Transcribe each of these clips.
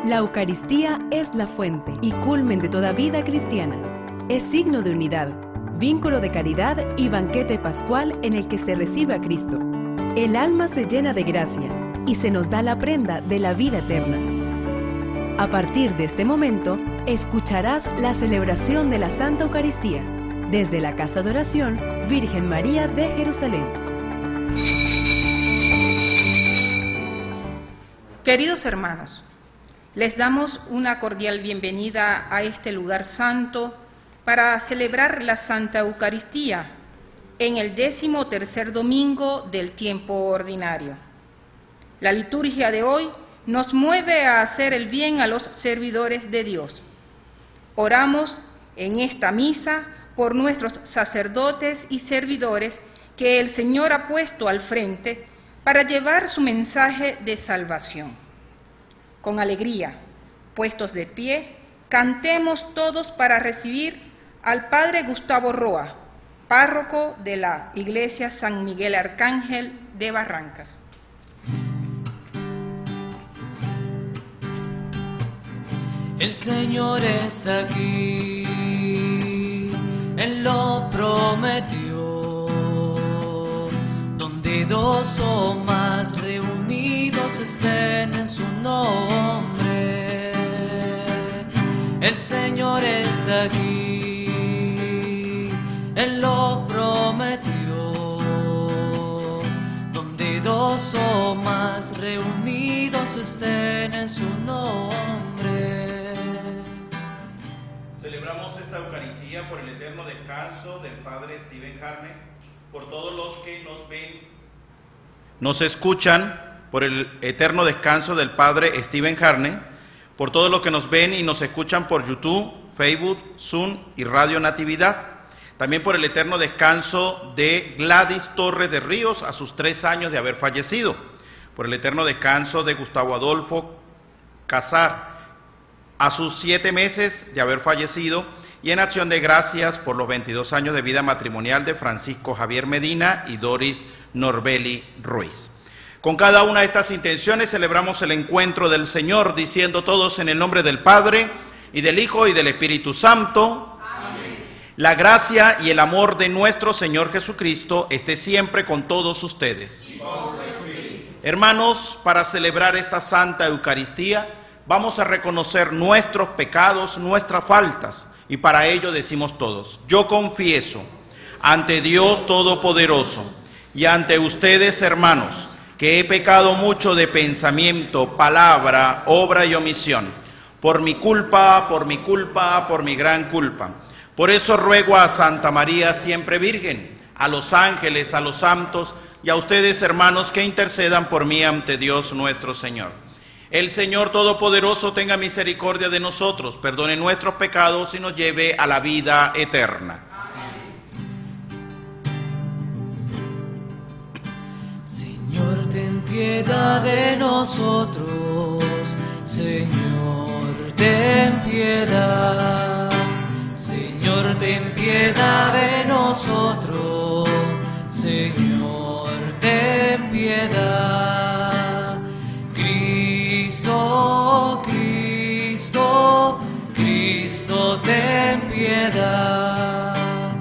La Eucaristía es la fuente y culmen de toda vida cristiana. Es signo de unidad, vínculo de caridad y banquete pascual en el que se recibe a Cristo. El alma se llena de gracia y se nos da la prenda de la vida eterna. A partir de este momento, escucharás la celebración de la Santa Eucaristía desde la Casa de Oración Virgen María de Jerusalén. Queridos hermanos, les damos una cordial bienvenida a este lugar santo para celebrar la Santa Eucaristía en el 13º domingo del tiempo ordinario. La liturgia de hoy nos mueve a hacer el bien a los servidores de Dios. Oramos en esta misa por nuestros sacerdotes y servidores que el Señor ha puesto al frente para llevar su mensaje de salvación. Con alegría, puestos de pie, cantemos todos para recibir al Padre Gustavo Roa, párroco de la Iglesia San Miguel Arcángel de Barrancas. El Señor está aquí, Él lo prometió, donde dos o más reunidos estén en su nombre. El Señor está aquí, Él lo prometió, donde dos o más reunidos estén en su nombre. Celebramos esta Eucaristía por el eterno descanso del Padre Stephen Harney, por todos los que nos ven, nos escuchan, por el eterno descanso del Padre Stephen Harney, por todos los que nos ven y nos escuchan por YouTube, Facebook, Zoom y Radio Natividad. También por el eterno descanso de Gladys Torres de Ríos a sus 3 años de haber fallecido. Por el eterno descanso de Gustavo Adolfo Casar a sus 7 meses de haber fallecido, y en acción de gracias por los 22 años de vida matrimonial de Francisco Javier Medina y Doris Norbeli Ruiz. Con cada una de estas intenciones celebramos el encuentro del Señor, diciendo todos en el nombre del Padre, y del Hijo, y del Espíritu Santo. Amén. La gracia y el amor de nuestro Señor Jesucristo esté siempre con todos ustedes. Hermanos, para celebrar esta Santa Eucaristía, vamos a reconocer nuestros pecados, nuestras faltas, y para ello decimos todos: yo confieso ante Dios Todopoderoso y ante ustedes, hermanos, que he pecado mucho de pensamiento, palabra, obra y omisión, por mi culpa, por mi gran culpa. Por eso ruego a Santa María siempre Virgen, a los ángeles, a los santos y a ustedes, hermanos, que intercedan por mí ante Dios nuestro Señor. El Señor Todopoderoso tenga misericordia de nosotros, perdone nuestros pecados y nos lleve a la vida eterna. Señor, ten piedad de nosotros. Señor, ten piedad. Señor, ten piedad de nosotros. Señor, ten piedad. Cristo, Cristo, Cristo, ten piedad.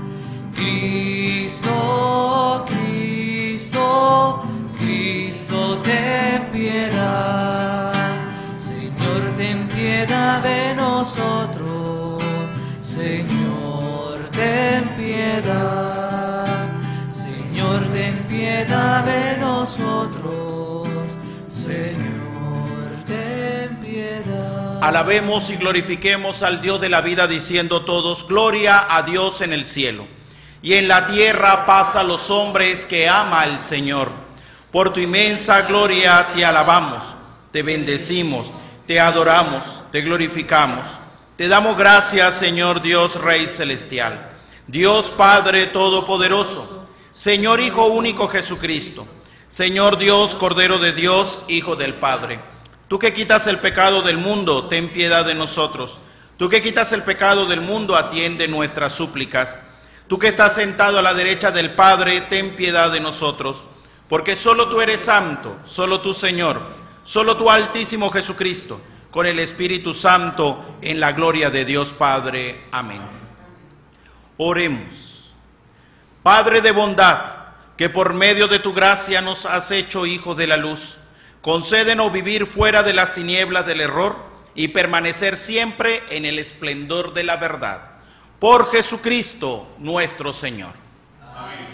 Cristo, Cristo, Cristo, ten piedad. Señor, ten piedad de nosotros. Señor, ten piedad. Señor, ten piedad de nosotros. Señor, ten piedad. Alabemos y glorifiquemos al Dios de la vida, diciendo todos: gloria a Dios en el cielo, y en la tierra paz a los hombres que ama el Señor. Por tu inmensa gloria te alabamos, te bendecimos, te adoramos, te glorificamos. Te damos gracias, Señor Dios Rey Celestial, Dios Padre Todopoderoso, Señor Hijo único Jesucristo, Señor Dios, Cordero de Dios, Hijo del Padre. Tú que quitas el pecado del mundo, ten piedad de nosotros. Tú que quitas el pecado del mundo, atiende nuestras súplicas. Tú que estás sentado a la derecha del Padre, ten piedad de nosotros. Porque solo tú eres santo, solo tú, Señor, solo tú, Altísimo Jesucristo, con el Espíritu Santo, en la gloria de Dios Padre. Amén. Oremos. Padre de bondad, que por medio de tu gracia nos has hecho hijos de la luz, concédenos vivir fuera de las tinieblas del error y permanecer siempre en el esplendor de la verdad. Por Jesucristo nuestro Señor. Amén.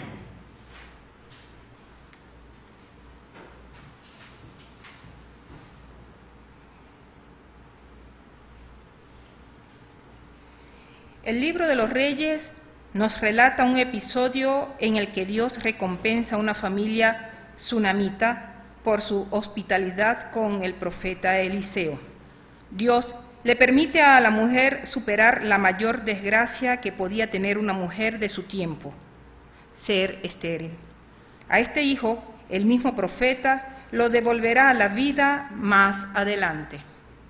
El libro de los Reyes nos relata un episodio en el que Dios recompensa a una familia sunamita por su hospitalidad con el profeta Eliseo. Dios le permite a la mujer superar la mayor desgracia que podía tener una mujer de su tiempo, ser estéril. A este hijo, el mismo profeta lo devolverá a la vida más adelante.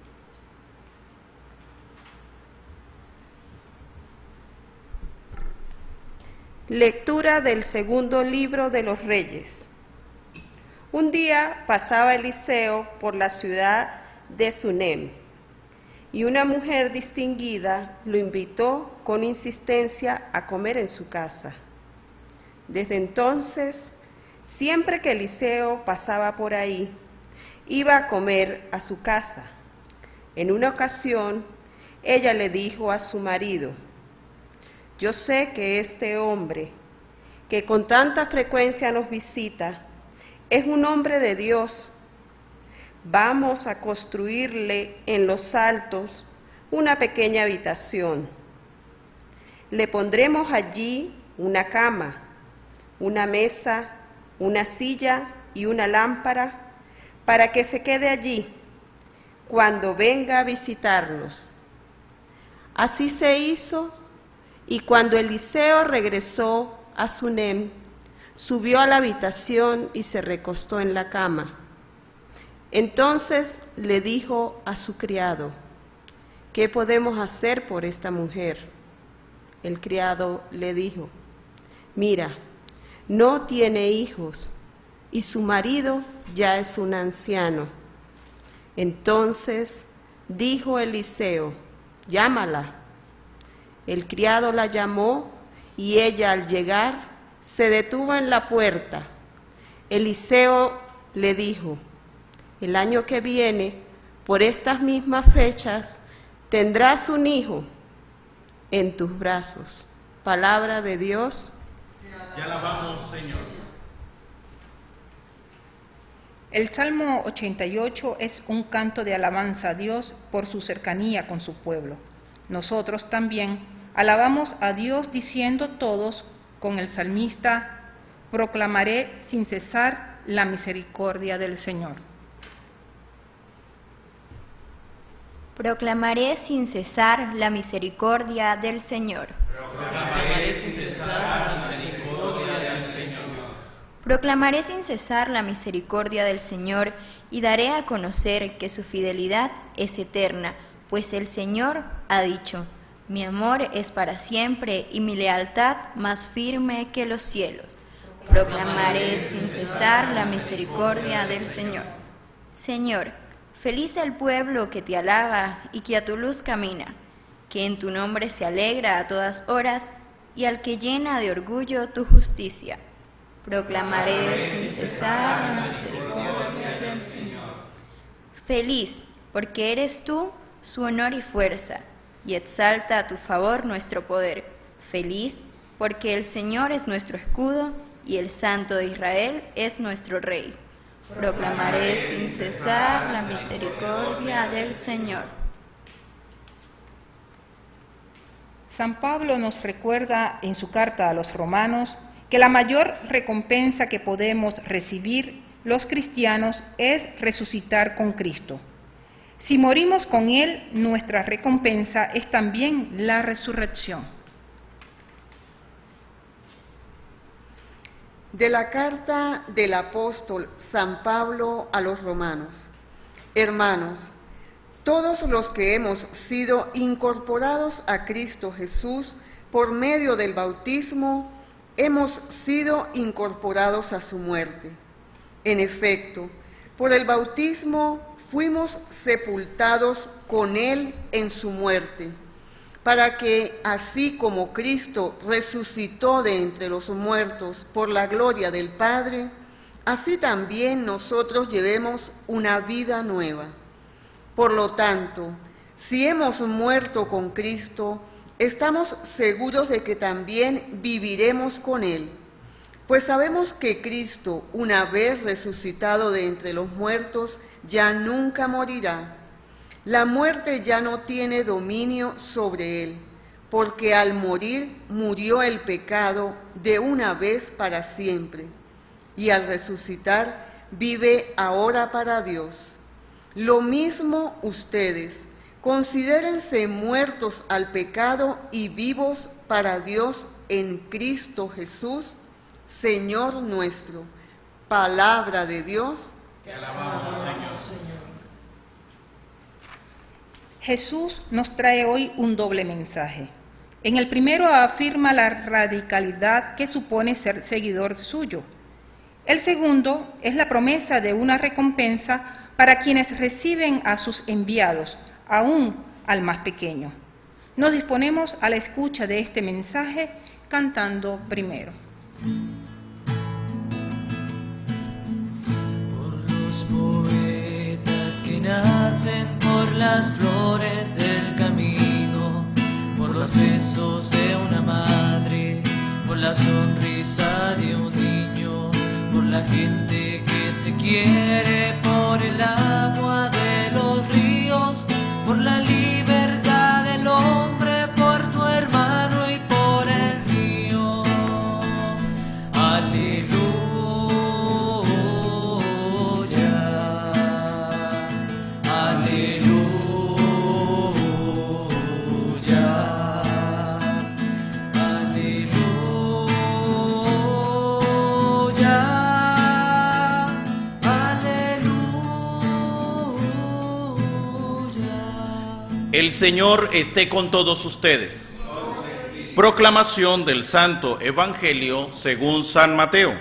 Lectura del segundo libro de los Reyes. Un día pasaba Eliseo por la ciudad de Sunem, y una mujer distinguida lo invitó con insistencia a comer en su casa. Desde entonces, siempre que Eliseo pasaba por ahí, iba a comer a su casa. En una ocasión, ella le dijo a su marido: yo sé que este hombre, que con tanta frecuencia nos visita, es un hombre de Dios. Vamos a construirle en los altos una pequeña habitación. Le pondremos allí una cama, una mesa, una silla y una lámpara para que se quede allí cuando venga a visitarnos. Así se hizo. Y cuando Eliseo regresó a Sunem, subió a la habitación y se recostó en la cama. Entonces le dijo a su criado: ¿qué podemos hacer por esta mujer? El criado le dijo: mira, no tiene hijos y su marido ya es un anciano. Entonces dijo Eliseo: llámala. El criado la llamó y ella, al llegar, se detuvo en la puerta. Eliseo le dijo: el año que viene, por estas mismas fechas, tendrás un hijo en tus brazos. Palabra de Dios. Te alabamos, Señor. El Salmo 88 es un canto de alabanza a Dios por su cercanía con su pueblo. Nosotros también alabamos a Dios diciendo todos con el salmista: proclamaré sin cesar la misericordia del Señor. Proclamaré sin cesar la misericordia del Señor. Proclamaré sin cesar la misericordia del Señor. Proclamaré sin cesar la misericordia del Señor y daré a conocer que su fidelidad es eterna, pues el Señor ha dicho: mi amor es para siempre y mi lealtad más firme que los cielos. Proclamaré sin cesar la misericordia del Señor. Señor, feliz el pueblo que te alaba y que a tu luz camina, que en tu nombre se alegra a todas horas y al que llena de orgullo tu justicia. Proclamaré sin cesar la misericordia del Señor. Feliz, porque eres tú su honor y fuerza, y exalta a tu favor nuestro poder. Feliz, porque el Señor es nuestro escudo, y el Santo de Israel es nuestro Rey. Proclamaré sin cesar la misericordia del Señor. San Pablo nos recuerda en su carta a los romanos que la mayor recompensa que podemos recibir los cristianos es resucitar con Cristo. Si morimos con Él, nuestra recompensa es también la resurrección. De la carta del apóstol San Pablo a los romanos. Hermanos, todos los que hemos sido incorporados a Cristo Jesús por medio del bautismo, hemos sido incorporados a su muerte. En efecto, por el bautismo fuimos sepultados con Él en su muerte, para que, así como Cristo resucitó de entre los muertos por la gloria del Padre, así también nosotros llevemos una vida nueva. Por lo tanto, si hemos muerto con Cristo, estamos seguros de que también viviremos con Él. Pues sabemos que Cristo, una vez resucitado de entre los muertos, ya nunca morirá. La muerte ya no tiene dominio sobre Él, porque al morir murió el pecado de una vez para siempre, y al resucitar vive ahora para Dios. Lo mismo ustedes, considérense muertos al pecado y vivos para Dios en Cristo Jesús, Señor nuestro. Palabra de Dios. Te alabamos, Señor. Jesús nos trae hoy un doble mensaje. En el primero afirma la radicalidad que supone ser seguidor suyo. El segundo es la promesa de una recompensa para quienes reciben a sus enviados, aún al más pequeño. Nos disponemos a la escucha de este mensaje cantando primero. Por los poetas que nacen, por las flores del camino, por los besos de una madre, por la sonrisa de un niño, por la gente que se quiere, por el agua de los ríos, por la libertad del hombre, por tu hermano y por el mío. Aleluya, aleluya, El Señor esté con todos ustedes. Proclamación del Santo Evangelio según San Mateo.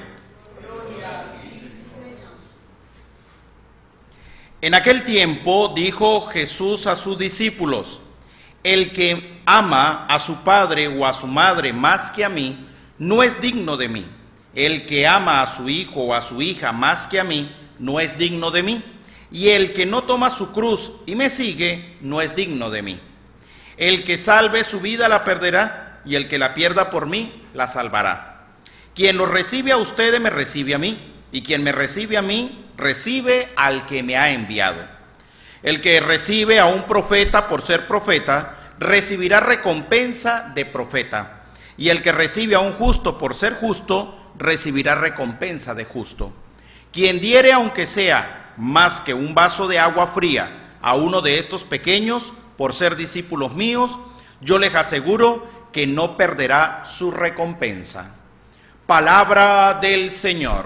En aquel tiempo dijo Jesús a sus discípulos: el que ama a su padre o a su madre más que a mí, no es digno de mí. El que ama a su hijo o a su hija más que a mí, no es digno de mí. Y el que no toma su cruz y me sigue, no es digno de mí. El que salve su vida la perderá, y el que la pierda por mí, la salvará. Quien lo recibe a ustedes, me recibe a mí, y quien me recibe a mí, recibe al que me ha enviado. El que recibe a un profeta por ser profeta, recibirá recompensa de profeta. Y el que recibe a un justo por ser justo, recibirá recompensa de justo. Quien diere, aunque sea más que un vaso de agua fría a uno de estos pequeños, por ser discípulos míos, yo les aseguro que no perderá su recompensa. Palabra del Señor.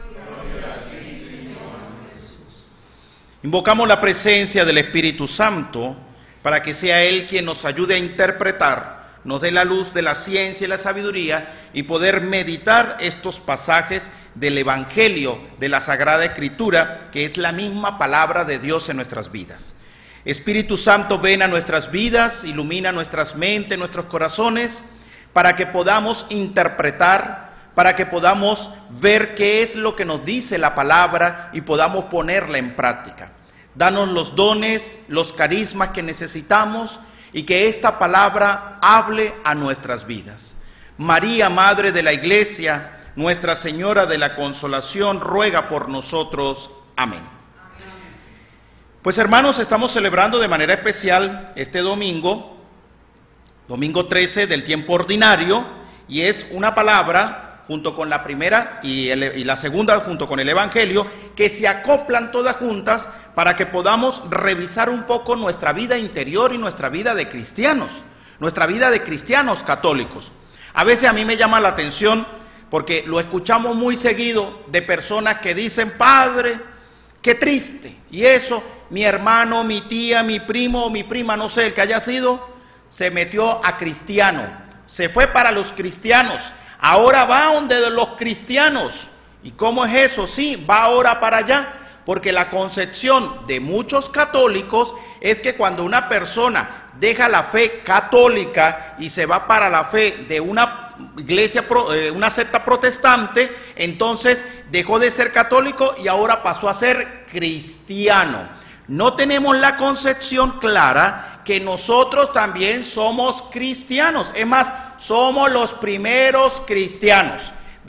Invocamos la presencia del Espíritu Santo para que sea Él quien nos ayude a interpretar, nos dé la luz de la ciencia y la sabiduría y poder meditar estos pasajes del Evangelio de la Sagrada Escritura, que es la misma palabra de Dios en nuestras vidas. Espíritu Santo, ven a nuestras vidas, ilumina nuestras mentes, nuestros corazones, para que podamos interpretar, para que podamos ver qué es lo que nos dice la palabra y podamos ponerla en práctica. Danos los dones, los carismas que necesitamos y que esta palabra hable a nuestras vidas. María, Madre de la Iglesia, Nuestra Señora de la Consolación, ruega por nosotros. Amén. Pues hermanos, estamos celebrando de manera especial este domingo 13 del tiempo ordinario, y es una palabra junto con la primera y la segunda junto con el Evangelio, que se acoplan todas juntas para que podamos revisar un poco nuestra vida interior y nuestra vida de cristianos, nuestra vida de cristianos católicos. A veces a mí me llama la atención porque lo escuchamos muy seguido de personas que dicen: Padre, qué triste. Y eso, mi hermano, mi tía, mi primo o mi prima, no sé, el que haya sido, se metió a cristiano, se fue para los cristianos, ahora va donde los cristianos. ¿Y cómo es eso? Sí, va ahora para allá. porque la concepción de muchos católicos es que cuando una persona deja la fe católica y se va para la fe de una iglesia, una secta protestante, entonces dejó de ser católico y ahora pasó a ser cristiano. No tenemos la concepción clara que nosotros también somos cristianos. Es más, somos los primeros cristianos.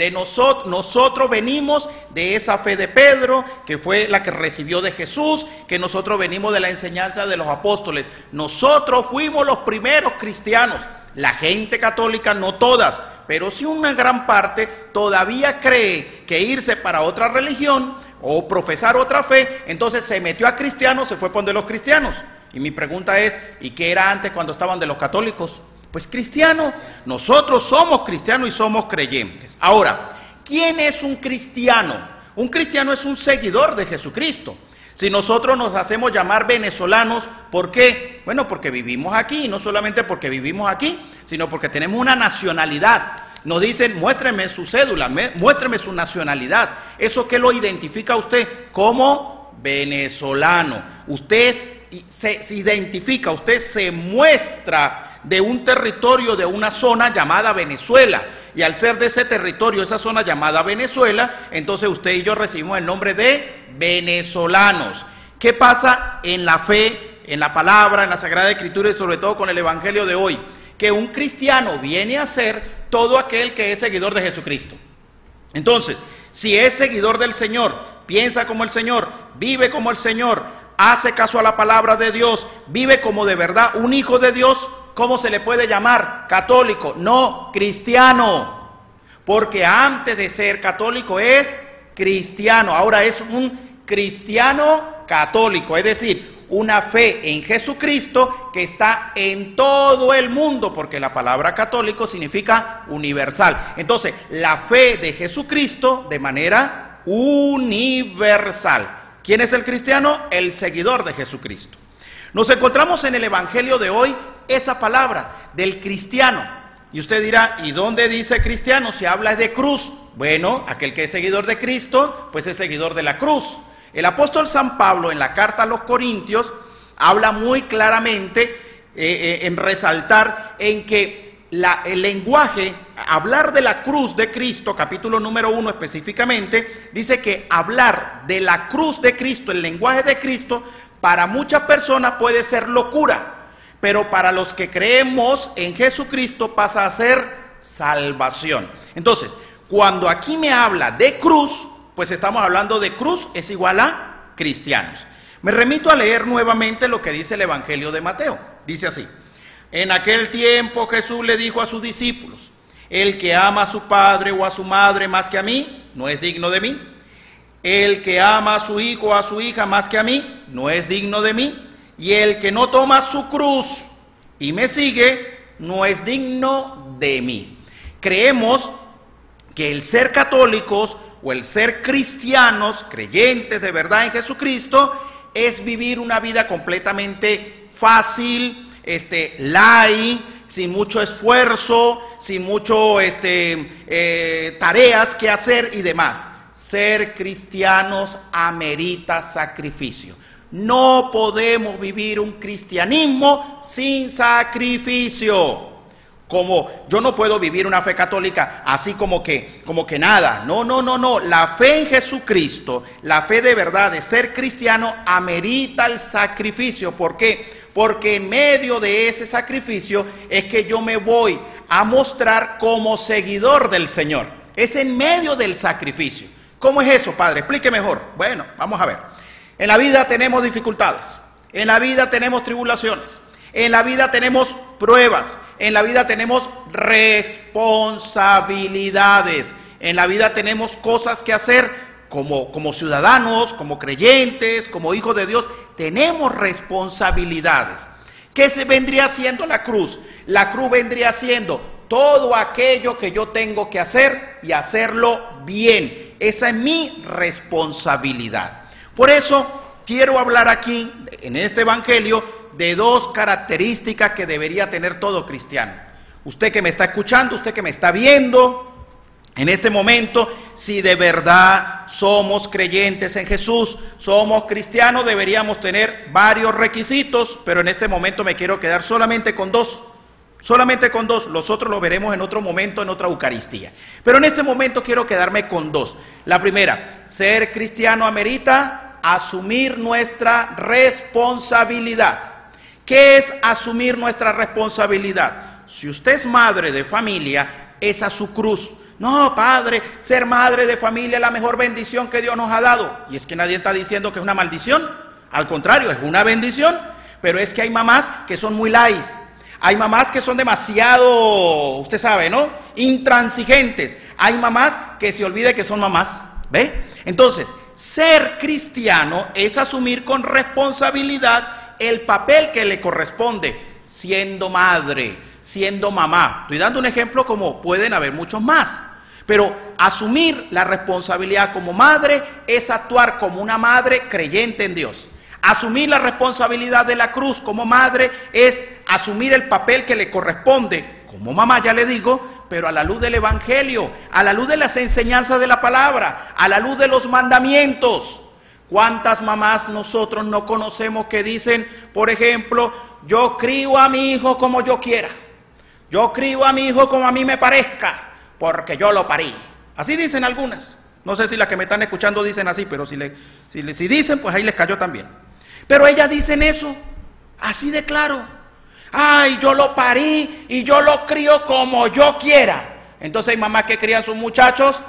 Nosotros venimos de esa fe de Pedro, que fue la que recibió de Jesús, que nosotros venimos de la enseñanza de los apóstoles. Nosotros fuimos los primeros cristianos. La gente católica, no todas, pero sí una gran parte, todavía cree que irse para otra religión o profesar otra fe, entonces se metió a cristianos, se fue por donde los cristianos. Y mi pregunta es, ¿y qué era antes cuando estaban de los católicos? Pues cristiano. Nosotros somos cristianos y somos creyentes. Ahora, ¿quién es un cristiano? Un cristiano es un seguidor de Jesucristo. Si nosotros nos hacemos llamar venezolanos, ¿por qué? Bueno, porque vivimos aquí, y no solamente porque vivimos aquí, sino porque tenemos una nacionalidad. Nos dicen, muéstreme su cédula, muéstreme su nacionalidad. ¿Eso qué lo identifica a usted? Como venezolano. Usted se identifica, usted se muestra de un territorio, de una zona llamada Venezuela, y al ser de ese territorio, esa zona llamada Venezuela, entonces usted y yo recibimos el nombre de venezolanos. ¿Qué pasa en la fe, en la palabra, en la Sagrada Escritura y sobre todo con el Evangelio de hoy? Que un cristiano viene a ser todo aquel que es seguidor de Jesucristo. Entonces, si es seguidor del Señor, piensa como el Señor, vive como el Señor, hace caso a la palabra de Dios, vive como de verdad un hijo de Dios, ¿cómo se le puede llamar? Católico, no cristiano. Porque antes de ser católico es cristiano. Ahora es un cristiano católico, es decir, una fe en Jesucristo que está en todo el mundo, porque la palabra católico significa universal. Entonces, la fe de Jesucristo de manera universal. ¿Quién es el cristiano? El seguidor de Jesucristo. Nos encontramos en el Evangelio de hoy esa palabra del cristiano. Y usted dirá, ¿y dónde dice cristiano? Si habla de cruz. Bueno, aquel que es seguidor de Cristo, pues es seguidor de la cruz. El apóstol San Pablo en la carta a los Corintios habla muy claramente en resaltar en que el lenguaje, hablar de la cruz de Cristo, capítulo número 1 específicamente, dice que hablar de la cruz de Cristo, el lenguaje de Cristo, para muchas personas puede ser locura, pero para los que creemos en Jesucristo pasa a ser salvación. Entonces, cuando aquí me habla de cruz, pues estamos hablando de cruz es igual a cristianos. Me remito a leer nuevamente lo que dice el Evangelio de Mateo. Dice así: en aquel tiempo Jesús le dijo a sus discípulos: el que ama a su padre o a su madre más que a mí, no es digno de mí. El que ama a su hijo o a su hija más que a mí, no es digno de mí. Y el que no toma su cruz y me sigue, no es digno de mí. Creemos que el ser católicos o el ser cristianos, creyentes de verdad en Jesucristo, es vivir una vida completamente fácil, light, sin mucho esfuerzo, sin mucho tareas que hacer y demás. Ser cristianos amerita sacrificio. No podemos vivir un cristianismo sin sacrificio. Como yo no puedo vivir una fe católica así como que nada. No. La fe en Jesucristo, la fe de verdad de ser cristiano amerita el sacrificio. ¿Por qué? Porque en medio de ese sacrificio es que yo me voy a mostrar como seguidor del Señor. Es en medio del sacrificio. ¿Cómo es eso, Padre? Explique mejor. Bueno, vamos a ver. En la vida tenemos dificultades. En la vida tenemos tribulaciones. En la vida tenemos pruebas. En la vida tenemos responsabilidades. En la vida tenemos cosas que hacer como ciudadanos, como creyentes, como hijos de Dios. Tenemos responsabilidades. ¿Qué se vendría siendo la cruz? La cruz vendría siendo todo aquello que yo tengo que hacer y hacerlo bien. Esa es mi responsabilidad. Por eso quiero hablar aquí, en este evangelio, de dos características que debería tener todo cristiano. Usted que me está escuchando, usted que me está viendo, En este momento, si de verdad somos creyentes en Jesús, somos cristianos, deberíamos tener varios requisitos, pero en este momento me quiero quedar solamente con dos. Solamente con dos, los otros los veremos en otro momento, en otra Eucaristía. Pero en este momento quiero quedarme con dos. La primera, ser cristiano amerita asumir nuestra responsabilidad. ¿Qué es asumir nuestra responsabilidad? Si usted es madre de familia, esa es su cruz. No, padre, ser madre de familia es la mejor bendición que Dios nos ha dado. Y es que nadie está diciendo que es una maldición. Al contrario, es una bendición. Pero es que hay mamás que son muy laís. Hay mamás que son demasiado, usted sabe, ¿no? Intransigentes. Hay mamás que se olvida que son mamás. ¿Ve? Entonces, ser cristiano es asumir con responsabilidad el papel que le corresponde, siendo madre, siendo mamá. Estoy dando un ejemplo como pueden haber muchos más. Pero asumir la responsabilidad como madre es actuar como una madre creyente en Dios. Asumir la responsabilidad de la cruz como madre es asumir el papel que le corresponde, como mamá ya le digo, pero a la luz del Evangelio, a la luz de las enseñanzas de la palabra, a la luz de los mandamientos. ¿Cuántas mamás nosotros no conocemos que dicen, por ejemplo, yo crío a mi hijo como yo quiera, yo crío a mi hijo como a mí me parezca, porque yo lo parí? Así dicen algunas. No sé si las que me están escuchando dicen así, pero si dicen, pues ahí les cayó también. Pero ellas dicen eso, así de claro. Ay, yo lo parí y yo lo crío como yo quiera. Entonces hay mamás que crían sus muchachos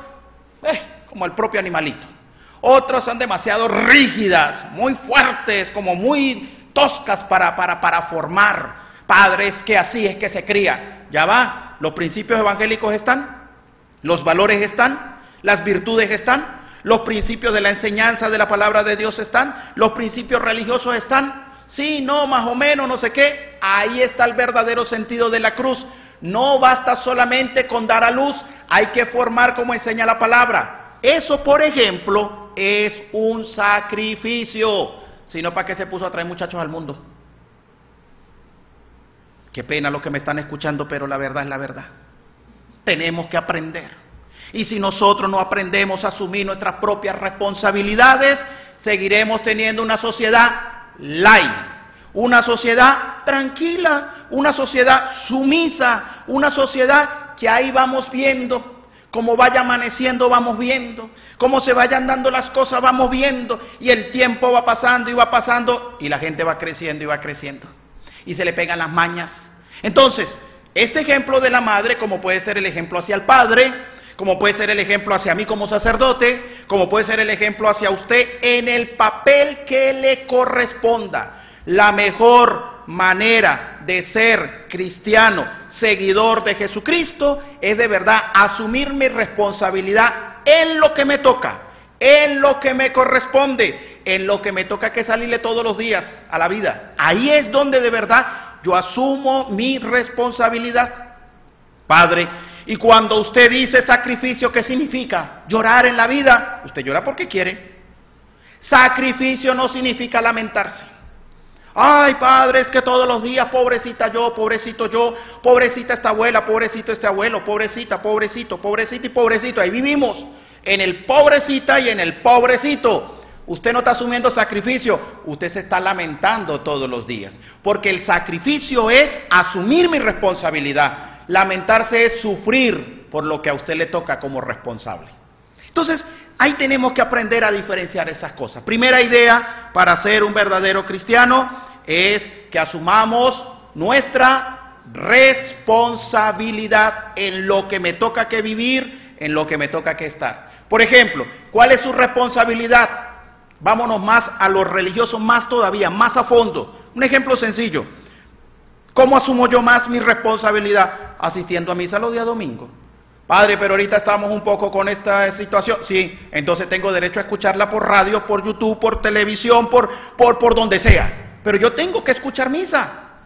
como el propio animalito. Otras son demasiado rígidas, muy fuertes, como muy toscas para formar. Padres que así es que se cría. Ya va, los principios evangélicos están, los valores están, las virtudes están, los principios de la enseñanza de la palabra de Dios están, los principios religiosos están, sí, no, más o menos, no sé qué. Ahí está el verdadero sentido de la cruz. No basta solamente con dar a luz, hay que formar como enseña la palabra. Eso, por ejemplo, es un sacrificio. Si no, ¿para qué se puso a traer muchachos al mundo? Qué pena los que me están escuchando, pero la verdad es la verdad. Tenemos que aprender. Y si nosotros no aprendemos a asumir nuestras propias responsabilidades, seguiremos teniendo una sociedad light, una sociedad tranquila, una sociedad sumisa, una sociedad que ahí vamos viendo, como vaya amaneciendo vamos viendo, cómo se vayan dando las cosas vamos viendo, y el tiempo va pasando y la gente va creciendo y va creciendo, y se le pegan las mañas. Entonces, este ejemplo de la madre, como puede ser el ejemplo hacia el padre, como puede ser el ejemplo hacia mí como sacerdote, como puede ser el ejemplo hacia usted en el papel que le corresponda. La mejor manera de ser cristiano, seguidor de Jesucristo, es de verdad asumir mi responsabilidad en lo que me toca, en lo que me corresponde, en lo que me toca que salirle todos los días a la vida. Ahí es donde de verdad yo asumo mi responsabilidad. Padre, y cuando usted dice sacrificio, ¿qué significa? Llorar en la vida. Usted llora porque quiere. Sacrificio no significa lamentarse. Ay, padre, es que todos los días, pobrecita yo, pobrecito yo, pobrecita esta abuela, pobrecito este abuelo, pobrecita, pobrecito, pobrecita y pobrecito. Ahí vivimos, en el pobrecita y en el pobrecito. Usted no está asumiendo sacrificio, usted se está lamentando todos los días. Porque el sacrificio es asumir mi responsabilidad. Lamentarse es sufrir por lo que a usted le toca como responsable. Entonces, ahí tenemos que aprender a diferenciar esas cosas. Primera idea para ser un verdadero cristiano es que asumamos nuestra responsabilidad en lo que me toca que vivir, en lo que me toca que estar. Por ejemplo, ¿cuál es su responsabilidad? Vámonos más a los religiosos, más todavía, más a fondo. Un ejemplo sencillo. ¿Cómo asumo yo más mi responsabilidad? Asistiendo a misa los días domingos. Padre, pero ahorita estamos un poco con esta situación. Sí, entonces tengo derecho a escucharla por radio, por YouTube, por televisión, por donde sea. Pero yo tengo que escuchar misa.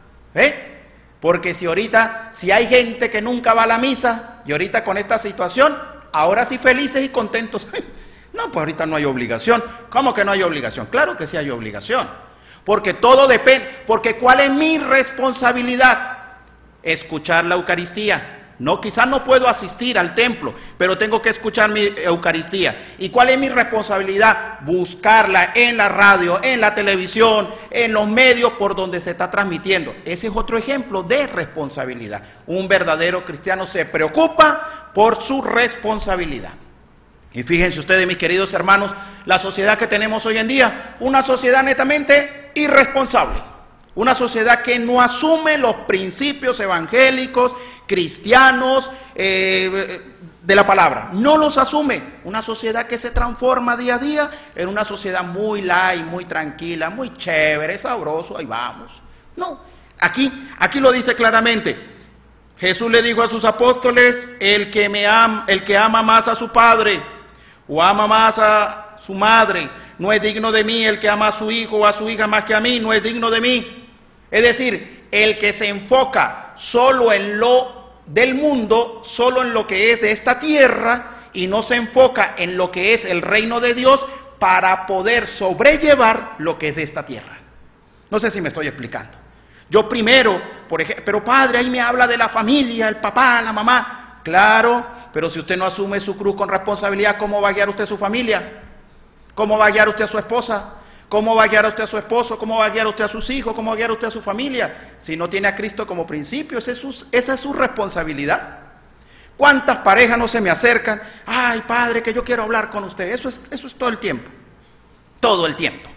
Porque si hay gente que nunca va a la misa, y ahorita con esta situación, ahora sí felices y contentos. No, pues ahorita no hay obligación. ¿Cómo que no hay obligación? Claro que sí hay obligación. Porque todo depende, porque ¿cuál es mi responsabilidad? Escuchar la Eucaristía. No, quizás no puedo asistir al templo, pero tengo que escuchar mi Eucaristía. ¿Y cuál es mi responsabilidad? Buscarla en la radio, en la televisión, en los medios por donde se está transmitiendo. Ese es otro ejemplo de responsabilidad. Un verdadero cristiano se preocupa por su responsabilidad. Y fíjense ustedes, mis queridos hermanos, la sociedad que tenemos hoy en día, una sociedad netamente irresponsable. Una sociedad que no asume los principios evangélicos, cristianos, de la palabra. No los asume. Una sociedad que se transforma día a día en una sociedad muy light, muy tranquila, muy chévere, sabroso, ahí vamos. No, aquí lo dice claramente. Jesús le dijo a sus apóstoles, el que ama más a su padre o ama más a su madre, no es digno de mí. El que ama a su hijo o a su hija más que a mí, no es digno de mí. Es decir, el que se enfoca solo en lo del mundo, solo en lo que es de esta tierra, y no se enfoca en lo que es el reino de Dios para poder sobrellevar lo que es de esta tierra. No sé si me estoy explicando. Yo primero, por ejemplo, pero padre, ahí me habla de la familia, el papá, la mamá. Claro, pero si usted no asume su cruz con responsabilidad, ¿cómo va a guiar usted a su familia? ¿Cómo va a guiar usted a su esposa? ¿Cómo va a guiar usted a su esposo? ¿Cómo va a guiar usted a sus hijos? ¿Cómo va a guiar usted a su familia? Si no tiene a Cristo como principio, esa es su responsabilidad. ¿Cuántas parejas no se me acercan? Ay, padre, que yo quiero hablar con usted. Eso es todo el tiempo. Todo el tiempo.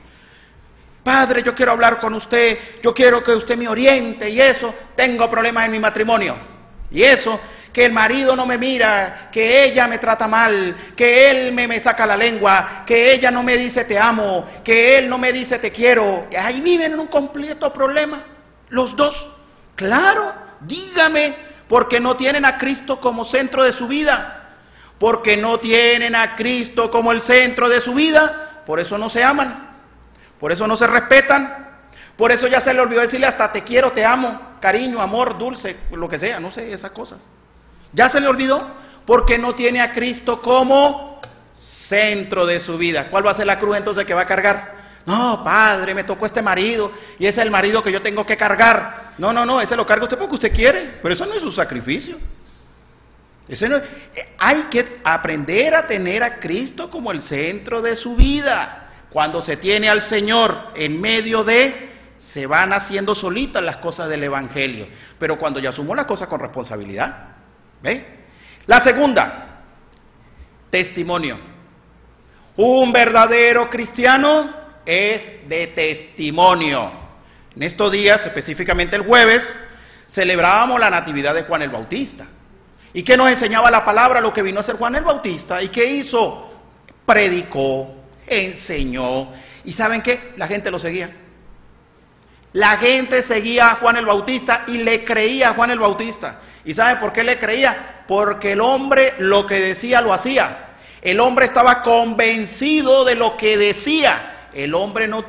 Padre, yo quiero hablar con usted. Yo quiero que usted me oriente y eso. Tengo problemas en mi matrimonio. Y eso, que el marido no me mira, que ella me trata mal, que él me saca la lengua, que ella no me dice te amo, que él no me dice te quiero. Ahí viven en un completo problema, los dos. Claro, dígame, porque no tienen a Cristo como centro de su vida, porque no tienen a Cristo como el centro de su vida, por eso no se aman, por eso no se respetan, por eso ya se le olvidó decirle hasta te quiero, te amo, cariño, amor, dulce, lo que sea, no sé, esas cosas. Ya se le olvidó porque no tiene a Cristo como centro de su vida. ¿Cuál va a ser la cruz entonces que va a cargar? No, padre, me tocó este marido y ese es el marido que yo tengo que cargar. No, ese lo carga usted porque usted quiere, pero eso no es su sacrificio. Hay que aprender a tener a Cristo como el centro de su vida. Cuando se tiene al Señor en medio se van haciendo solitas las cosas del Evangelio. Pero cuando ya asumo las cosas con responsabilidad. ¿Ve? La segunda, testimonio. Un verdadero cristiano es de testimonio. En estos días, específicamente el jueves, celebrábamos la natividad de Juan el Bautista. ¿Y qué nos enseñaba la palabra? Lo que vino a hacer Juan el Bautista. ¿Y qué hizo? Predicó, enseñó. ¿Y saben qué? La gente lo seguía. La gente seguía a Juan el Bautista y le creía a Juan el Bautista. ¿Y sabe por qué le creía? Porque el hombre lo que decía lo hacía. El hombre estaba convencido de lo que decía. El hombre no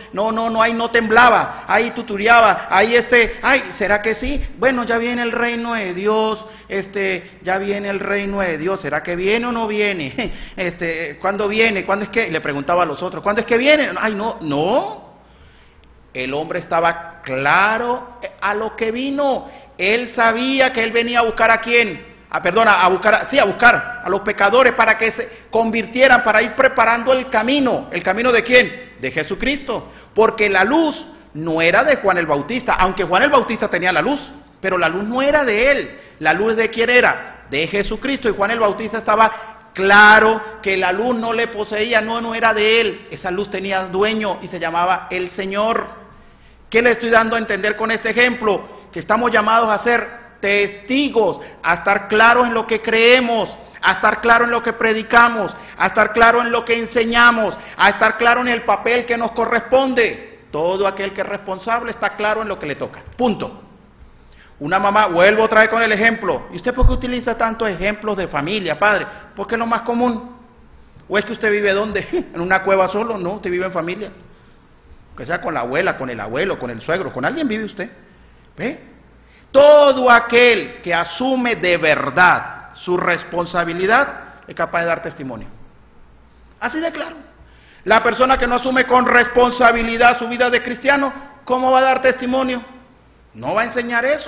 temblaba, ahí tutureaba, ahí ¿será que sí? Bueno, ya viene el reino de Dios, ya viene el reino de Dios, ¿será que viene o no viene? ¿Cuándo viene? ¿Cuándo es que? Le preguntaba a los otros, ¿cuándo es que viene? Ay, no. El hombre estaba claro a lo que vino. Él sabía que él venía a buscar a quién. A buscar a los pecadores para que se convirtieran, para ir preparando el camino. ¿El camino de quién? De Jesucristo. Porque la luz no era de Juan el Bautista, aunque Juan el Bautista tenía la luz, pero la luz no era de él. ¿La luz de quién era? De Jesucristo. Y Juan el Bautista estaba claro que la luz no le poseía, no era de él. Esa luz tenía dueño y se llamaba el Señor. ¿Qué le estoy dando a entender con este ejemplo? Que estamos llamados a ser testigos, a estar claros en lo que creemos, a estar claros en lo que predicamos, a estar claros en lo que enseñamos, a estar claros en el papel que nos corresponde. Todo aquel que es responsable está claro en lo que le toca. Punto. Una mamá, vuelvo otra vez con el ejemplo. ¿Y usted por qué utiliza tantos ejemplos de familia, padre? Porque es lo más común. ¿O es que usted vive dónde? ¿En una cueva solo? No, usted vive en familia. Que sea con la abuela, con el abuelo, con el suegro, con alguien vive usted. ¿Ve? Todo aquel que asume de verdad su responsabilidad es capaz de dar testimonio. Así de claro. La persona que no asume con responsabilidad su vida de cristiano, ¿cómo va a dar testimonio? No va a enseñar eso.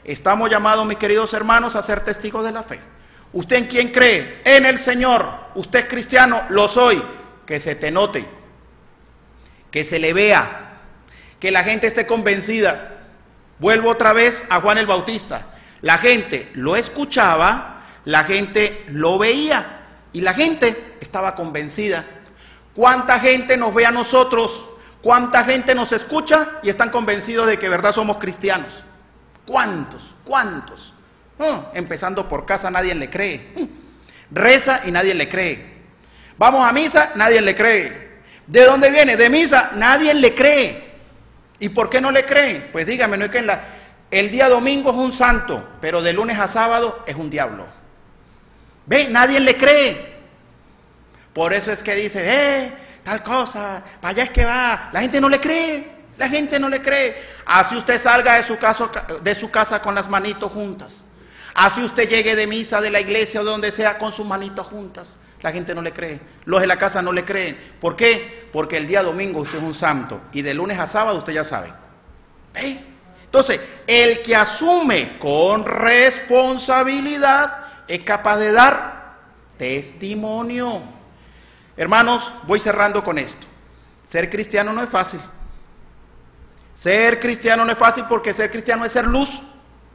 estamos llamados, mis queridos hermanos, a ser testigos de la fe. ¿Usted en quién cree? En el Señor. ¿Usted es cristiano? Lo soy. Que se te note, que se le vea, que la gente esté convencida. Vuelvo otra vez a Juan el Bautista. La gente lo escuchaba, la gente lo veía y la gente estaba convencida. ¿Cuánta gente nos ve a nosotros? ¿Cuánta gente nos escucha y están convencidos de que de verdad somos cristianos? ¿Cuántos? ¿Cuántos? Empezando por casa, nadie le cree. Reza y nadie le cree. Vamos a misa, nadie le cree. ¿De dónde viene? De misa, nadie le cree. ¿Y por qué no le creen? Pues dígame, no es que el día domingo es un santo, pero de lunes a sábado es un diablo. ¿Ve? Nadie le cree. Por eso es que dice, tal cosa, para allá es que va. La gente no le cree, la gente no le cree. Así usted salga de su casa con las manitos juntas. Así usted llegue de misa, de la iglesia o de donde sea con sus manitos juntas. La gente no le cree. Los de la casa no le creen. ¿Por qué? Porque el día domingo usted es un santo y de lunes a sábado usted ya sabe. ¿Ve? Entonces, el que asume con responsabilidad es capaz de dar testimonio. Hermanos, voy cerrando con esto. Ser cristiano no es fácil. Ser cristiano no es fácil porque ser cristiano es ser luz.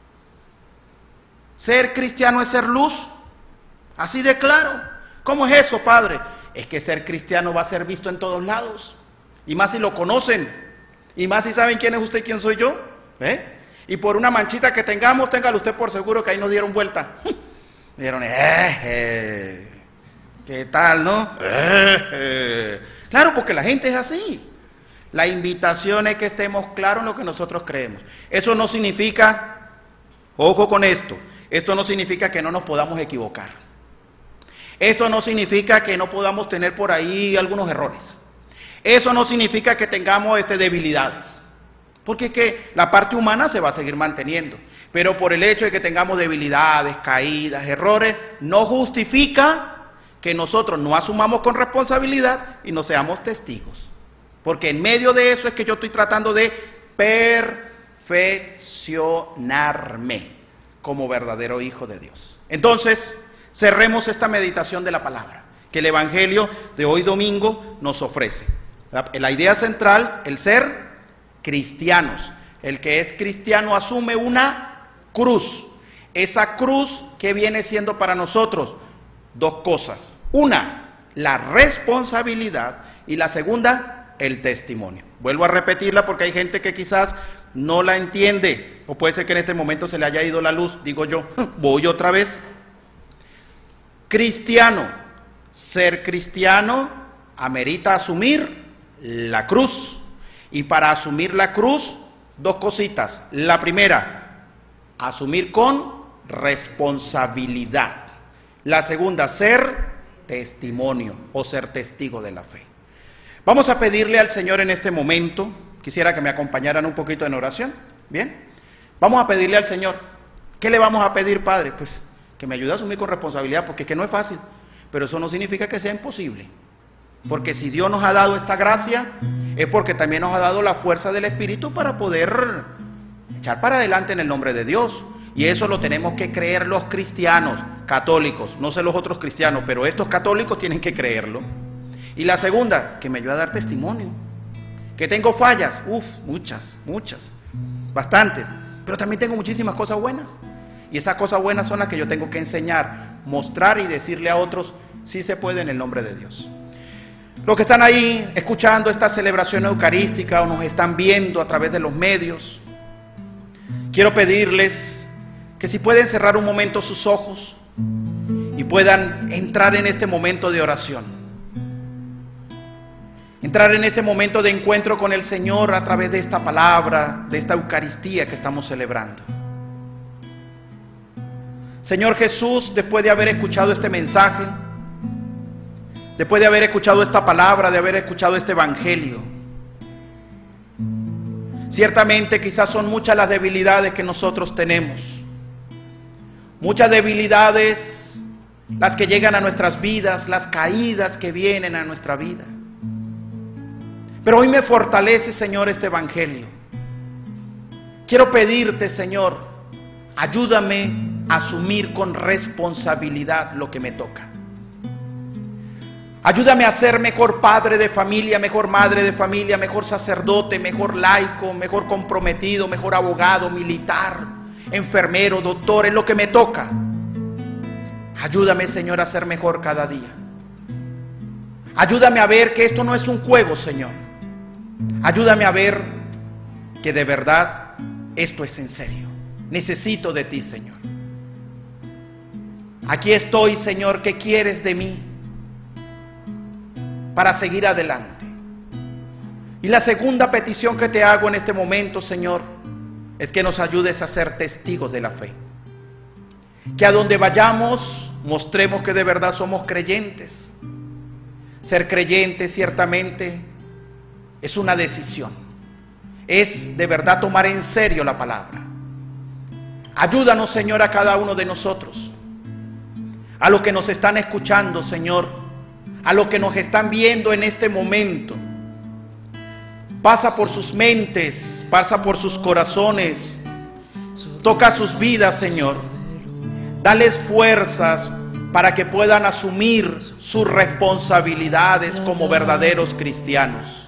Ser cristiano es ser luz. Así de claro. ¿Cómo es eso, padre? Es que ser cristiano va a ser visto en todos lados. Y más si lo conocen. Y más si saben quién es usted y quién soy yo. Y por una manchita que tengamos, téngalo usted por seguro que ahí nos dieron vuelta. Dieron, ¿qué tal, no? Claro, porque la gente es así. La invitación es que estemos claros en lo que nosotros creemos. Eso no significa, ojo con esto, esto no significa que no nos podamos equivocar. Esto no significa que no podamos tener por ahí algunos errores. Eso no significa que tengamos debilidades. Porque es que la parte humana se va a seguir manteniendo. Pero por el hecho de que tengamos debilidades, caídas, errores, no justifica que nosotros no asumamos con responsabilidad y no seamos testigos. Porque en medio de eso es que yo estoy tratando de perfeccionarme como verdadero hijo de Dios. Entonces, cerremos esta meditación de la palabra que el Evangelio de hoy domingo nos ofrece. La idea central, el ser cristianos. El que es cristiano asume una cruz. Esa cruz que viene siendo para nosotros dos cosas. Una, la responsabilidad y la segunda, el testimonio. Vuelvo a repetirla porque hay gente que quizás no la entiende o puede ser que en este momento se le haya ido la luz. Digo yo, voy otra vez. Cristiano, ser cristiano amerita asumir la cruz. Y para asumir la cruz, dos cositas. La primera, asumir con responsabilidad. La segunda, ser testimonio o ser testigo de la fe. Vamos a pedirle al Señor en este momento, quisiera que me acompañaran un poquito en oración. ¿Bien? Vamos a pedirle al Señor. ¿Qué le vamos a pedir, Padre? Pues que me ayude a asumir con responsabilidad, porque es que no es fácil, pero eso no significa que sea imposible, porque si Dios nos ha dado esta gracia, es porque también nos ha dado la fuerza del Espíritu para poder echar para adelante en el nombre de Dios, y eso lo tenemos que creer los cristianos, católicos, no sé los otros cristianos, pero estos católicos tienen que creerlo. Y la segunda, que me ayude a dar testimonio, que tengo fallas, muchas, bastantes, pero también tengo muchísimas cosas buenas. Y esas cosas buenas son las que yo tengo que enseñar, mostrar y decirle a otros, sí se puede en el nombre de Dios. Los que están ahí escuchando esta celebración eucarística o nos están viendo a través de los medios, quiero pedirles que si pueden cerrar un momento sus ojos y puedan entrar en este momento de oración. Entrar en este momento de encuentro con el Señor a través de esta palabra, de esta Eucaristía que estamos celebrando. Señor Jesús, después de haber escuchado este mensaje, después de haber escuchado esta palabra, de haber escuchado este Evangelio, ciertamente quizás son muchas las debilidades que nosotros tenemos, muchas debilidades las que llegan a nuestras vidas, las caídas que vienen a nuestra vida. Pero hoy me fortalece, Señor, este Evangelio. Quiero pedirte, Señor, ayúdame a asumir con responsabilidad lo que me toca. Ayúdame a ser mejor padre de familia, mejor madre de familia, mejor sacerdote, mejor laico, mejor comprometido, mejor abogado, militar, enfermero, doctor, en lo que me toca. Ayúdame, Señor, a ser mejor cada día. Ayúdame a ver que esto no es un juego, Señor. Ayúdame a ver que de verdad esto es en serio. Necesito de ti, Señor. Aquí estoy, Señor, ¿qué quieres de mí para seguir adelante? Y la segunda petición que te hago en este momento, Señor, es que nos ayudes a ser testigos de la fe. Que a donde vayamos mostremos que de verdad somos creyentes. Ser creyente ciertamente es una decisión. Es de verdad tomar en serio la palabra. Ayúdanos, Señor, a cada uno de nosotros, a los que nos están escuchando, Señor, a los que nos están viendo en este momento. Pasa por sus mentes, pasa por sus corazones, toca sus vidas, Señor. Dales fuerzas para que puedan asumir sus responsabilidades como verdaderos cristianos.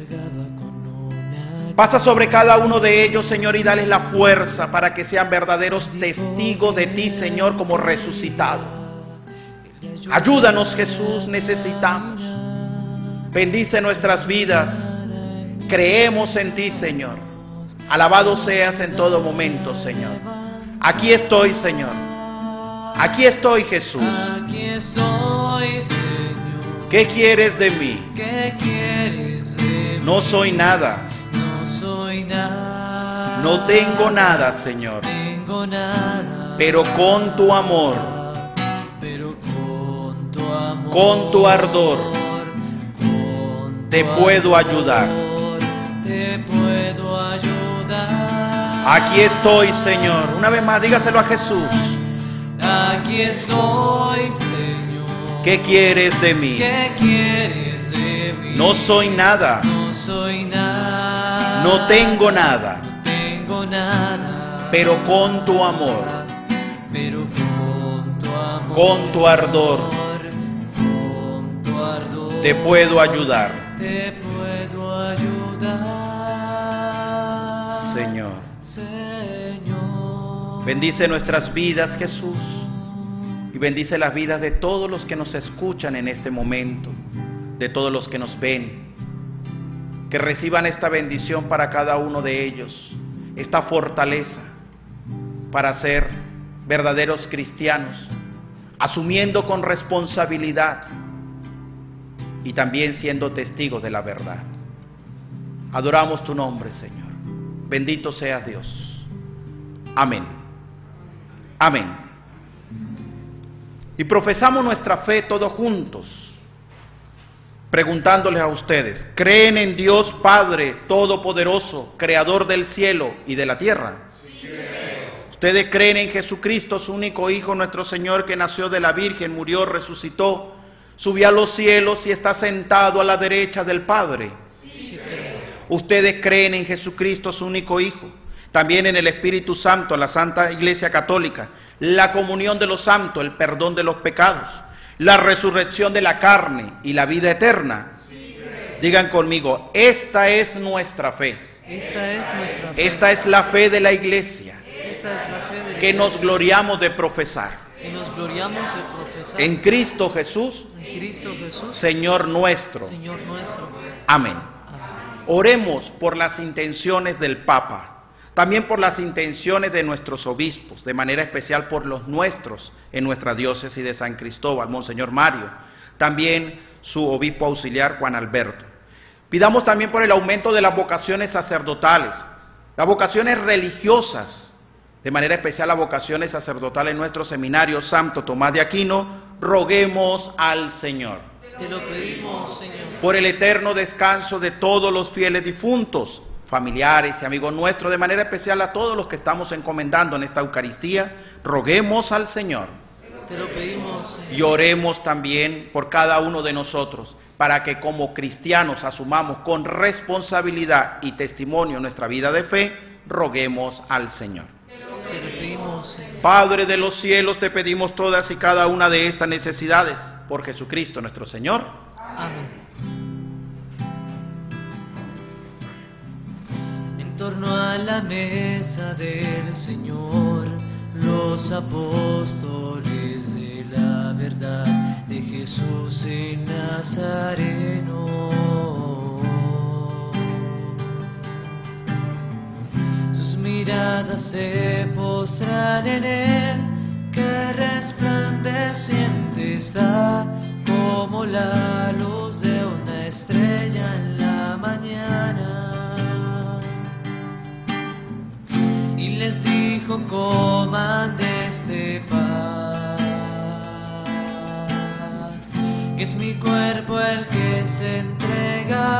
Pasa sobre cada uno de ellos, Señor, y dales la fuerza para que sean verdaderos testigos de ti, Señor, como resucitado. Ayúdanos, Jesús, necesitamos. Bendice nuestras vidas. Creemos en ti, Señor. Alabado seas en todo momento, Señor. Aquí estoy, Señor. Aquí estoy, Jesús. Aquí estoy, Señor. ¿Qué quieres de mí? ¿Qué quieres de mí? No soy nada. No soy nada. No tengo nada, Señor. Tengo nada. Pero con tu amor, Pero con tu amor, con tu ardor, con tu te puedo ayudar. amor, te puedo ayudar. Aquí estoy, Señor. Una vez más, dígaselo a Jesús. Aquí estoy, Señor. ¿Qué quieres de mí? ¿Qué quieres de mí? No soy nada. No soy nada. No tengo nada. Tengo nada. Pero con tu amor, Pero con tu amor, con tu ardor, con tu ardor, te puedo ayudar. te puedo ayudar, Señor, Señor. bendice nuestras vidas, Jesús, y bendice las vidas de todos los que nos escuchan en este momento, de todos los que nos ven. Que reciban esta bendición para cada uno de ellos, esta fortaleza para ser verdaderos cristianos, asumiendo con responsabilidad y también siendo testigos de la verdad. Adoramos tu nombre, Señor. Bendito sea Dios. Amén. Amén. Y profesamos nuestra fe todos juntos, preguntándoles a ustedes: ¿creen en Dios Padre Todopoderoso, Creador del cielo y de la tierra? Sí, creo. ¿Ustedes creen en Jesucristo, su único Hijo, nuestro Señor, que nació de la Virgen, murió, resucitó, subió a los cielos y está sentado a la derecha del Padre? Sí, creo. ¿Ustedes creen en Jesucristo, su único Hijo, también en el Espíritu Santo, la Santa Iglesia Católica, la comunión de los santos, el perdón de los pecados, la resurrección de la carne y la vida eterna? Sí. Digan conmigo: esta es nuestra fe. Esta es nuestra fe. Esta es la fe de la Iglesia, Esta es la fe de la que nos Iglesia, gloriamos de profesar. que nos gloriamos de profesar En Cristo Jesús, en Cristo Jesús, Señor nuestro. Señor nuestro. Amén. Amén. Oremos por las intenciones del Papa, también por las intenciones de nuestros obispos, de manera especial por los nuestros en nuestra diócesis de San Cristóbal, Monseñor Mario, también su obispo auxiliar Juan Alberto. Pidamos también por el aumento de las vocaciones sacerdotales, las vocaciones religiosas, de manera especial las vocaciones sacerdotales en nuestro seminario Santo Tomás de Aquino. Roguemos al Señor. Te lo pedimos, Señor. Por el eterno descanso de todos los fieles difuntos, familiares y amigos nuestros, de manera especial a todos los que estamos encomendando en esta Eucaristía, roguemos al Señor. Te lo pedimos, Señor. Y oremos también por cada uno de nosotros, para que como cristianos asumamos con responsabilidad y testimonio nuestra vida de fe. Roguemos al Señor. Te lo pedimos, Danos, Señor. Padre de los cielos, te pedimos todas y cada una de estas necesidades, por Jesucristo nuestro Señor. Amén. En torno a la mesa del Señor, los apóstoles de la verdad de Jesús el Nazareno. Sus miradas se postran en él, que resplandeciente está como la luz de una estrella en la mañana. Y les dijo: coman de este pan, que es mi cuerpo el que se entrega